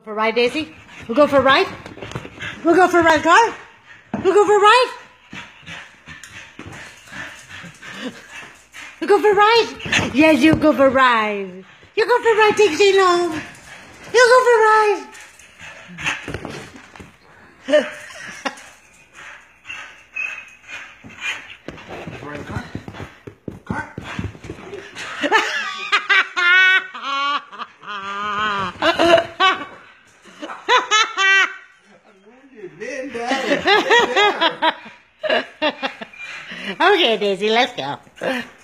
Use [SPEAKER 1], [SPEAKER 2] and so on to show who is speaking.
[SPEAKER 1] For a ride, Daisy? We'll go for a ride? We'll go for a ride, car? We'll go for a ride? We'll go for a ride? Yes, you go for a ride. You go for a ride, take so long. You go for a ride.
[SPEAKER 2] Car?
[SPEAKER 1] Okay, Daisy, let's go.